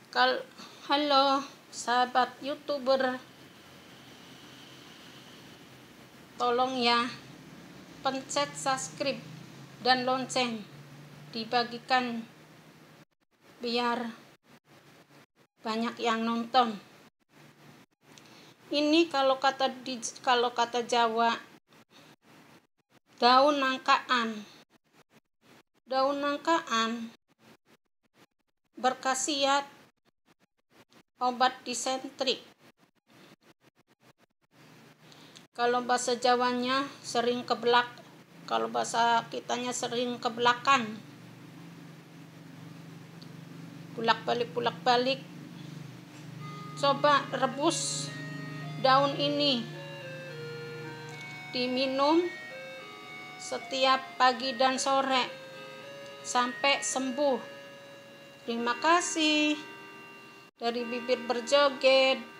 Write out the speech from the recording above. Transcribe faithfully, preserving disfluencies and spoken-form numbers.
Kal Halo sahabat YouTuber, tolong ya pencet subscribe dan lonceng dibagikan biar banyak yang nonton. Ini kalau kata di, kalau kata Jawa, daun nangkaan. Daun nangkaan berkhasiat obat disentrik. Kalau bahasa Jawanya sering kebelak, kalau bahasa kitanya sering ke belakang. Pulak-balik pulak-balik. Coba rebus daun ini, diminum setiap pagi dan sore sampai sembuh. Terima kasih. Dari bibir berjoget.